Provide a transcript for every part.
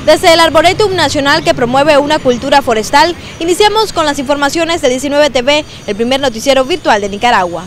Desde el Arboretum Nacional, que promueve una cultura forestal, iniciamos con las informaciones de 19 TV, el primer noticiero virtual de Nicaragua.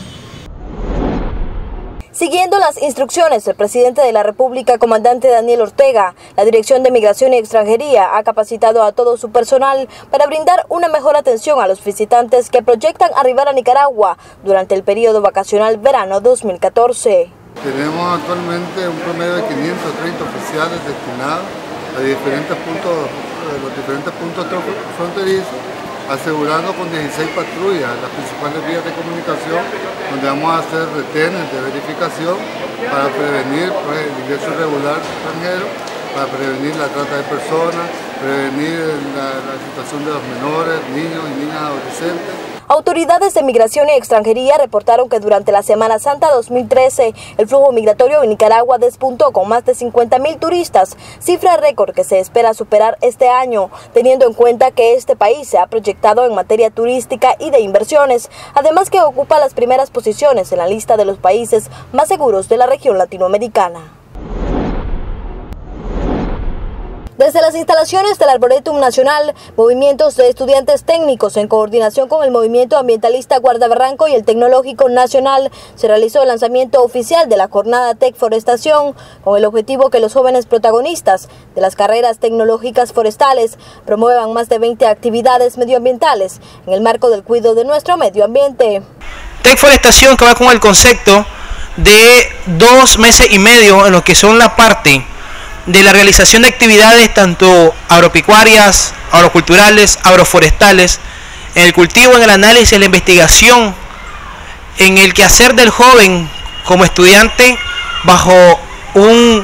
Siguiendo las instrucciones del presidente de la República, comandante Daniel Ortega, la Dirección de Migración y Extranjería ha capacitado a todo su personal para brindar una mejor atención a los visitantes que proyectan arribar a Nicaragua durante el periodo vacacional verano 2014. Tenemos actualmente un promedio de 530 oficiales destinados a los diferentes puntos fronterizos, asegurando con 16 patrullas las principales vías de comunicación, donde vamos a hacer retenes de verificación para prevenir el ingreso irregular extranjero, para prevenir la trata de personas, prevenir la situación de los menores, niños y niñas adolescentes. Autoridades de Migración y Extranjería reportaron que durante la Semana Santa 2013 el flujo migratorio en Nicaragua despuntó con más de 50.000 turistas, cifra récord que se espera superar este año, teniendo en cuenta que este país se ha proyectado en materia turística y de inversiones, además que ocupa las primeras posiciones en la lista de los países más seguros de la región latinoamericana. Desde las instalaciones del Arboretum Nacional, movimientos de estudiantes técnicos en coordinación con el movimiento ambientalista Guardabarranco y el Tecnológico Nacional, se realizó el lanzamiento oficial de la jornada TecForestación, con el objetivo que los jóvenes protagonistas de las carreras tecnológicas forestales promuevan más de 20 actividades medioambientales en el marco del cuidado de nuestro medio ambiente. TecForestación, que va con el concepto de 2 meses y medio en lo que son la parte de la realización de actividades tanto agropecuarias, agroculturales, agroforestales, en el cultivo, en el análisis, en la investigación, en el quehacer del joven como estudiante bajo un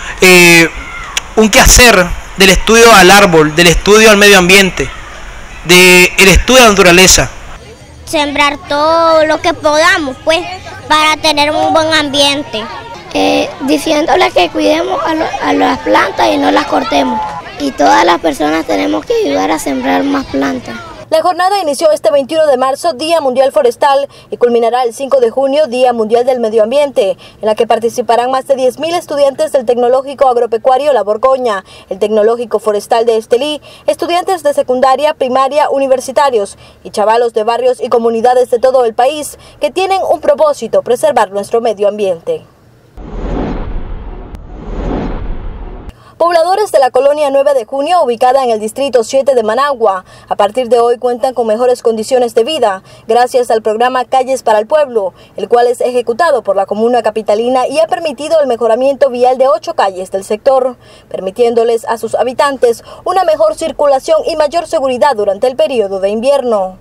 quehacer del estudio al árbol, del estudio al medio ambiente, del estudio de la naturaleza. Sembrar todo lo que podamos, pues, para tener un buen ambiente. Diciéndole que cuidemos a las plantas y no las cortemos. Y todas las personas tenemos que ayudar a sembrar más plantas. La jornada inició este 21 de marzo, Día Mundial Forestal, y culminará el 5 de junio, Día Mundial del Medio Ambiente, en la que participarán más de 10.000 estudiantes del Tecnológico Agropecuario La Borgoña, el Tecnológico Forestal de Estelí, estudiantes de secundaria, primaria, universitarios y chavalos de barrios y comunidades de todo el país que tienen un propósito: preservar nuestro medio ambiente. Pobladores de la colonia 9 de Junio, ubicada en el distrito 7 de Managua, a partir de hoy cuentan con mejores condiciones de vida, gracias al programa Calles para el Pueblo, el cual es ejecutado por la comuna capitalina y ha permitido el mejoramiento vial de 8 calles del sector, permitiéndoles a sus habitantes una mejor circulación y mayor seguridad durante el periodo de invierno.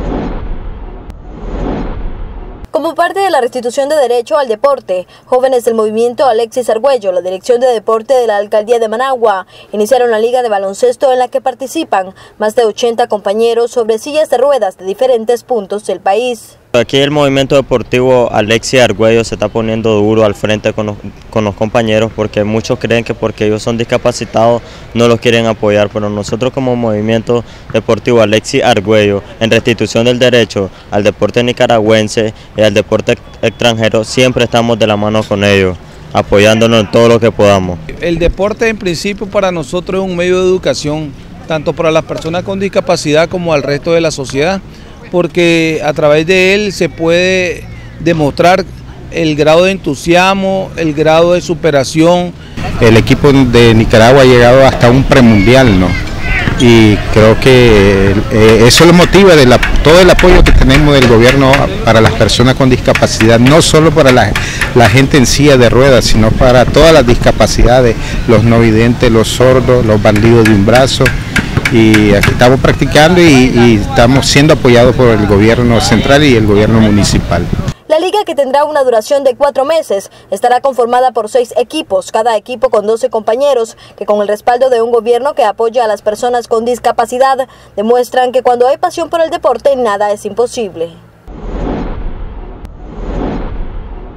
Como parte de la restitución de derecho al deporte, jóvenes del movimiento Alexis Argüello, la Dirección de Deporte de la Alcaldía de Managua, iniciaron la liga de baloncesto en la que participan más de 80 compañeros sobre sillas de ruedas de diferentes puntos del país. Aquí el movimiento deportivo Alexis Argüello se está poniendo duro al frente con los compañeros, porque muchos creen que porque ellos son discapacitados no los quieren apoyar, pero nosotros como movimiento deportivo Alexis Argüello, en restitución del derecho al deporte nicaragüense y al deporte extranjero, siempre estamos de la mano con ellos, apoyándonos en todo lo que podamos. El deporte en principio para nosotros es un medio de educación, tanto para las personas con discapacidad como al resto de la sociedad, porque a través de él se puede demostrar el grado de entusiasmo, el grado de superación. El equipo de Nicaragua ha llegado hasta un premundial, ¿no? Y creo que eso lo motiva de todo el apoyo que tenemos del gobierno para las personas con discapacidad, no solo para la gente en silla de ruedas, sino para todas las discapacidades, los no videntes, los sordos, los bandidos de un brazo. Y aquí estamos practicando y estamos siendo apoyados por el gobierno central y el gobierno municipal. La liga, que tendrá una duración de 4 meses, estará conformada por 6 equipos, cada equipo con 12 compañeros, que con el respaldo de un gobierno que apoya a las personas con discapacidad, demuestran que cuando hay pasión por el deporte, nada es imposible.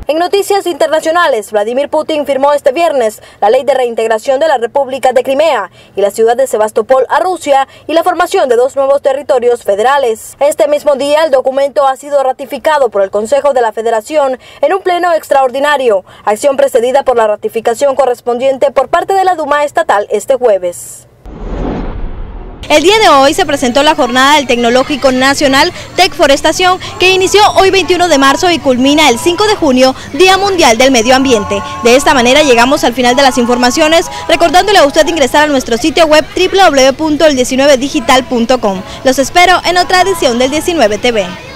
En noticias internacionales, Vladimir Putin firmó este viernes la ley de reintegración de la República de Crimea y la ciudad de Sebastopol a Rusia y la formación de 2 nuevos territorios federales. Este mismo día, el documento ha sido ratificado por el Consejo de la Federación en un pleno extraordinario, acción precedida por la ratificación correspondiente por parte de la Duma estatal este jueves. El día de hoy se presentó la jornada del Tecnológico Nacional Tecforestación, que inició hoy 21 de marzo y culmina el 5 de junio, Día Mundial del Medio Ambiente. De esta manera llegamos al final de las informaciones, recordándole a usted ingresar a nuestro sitio web www.el19digital.com. Los espero en otra edición del 19 TV.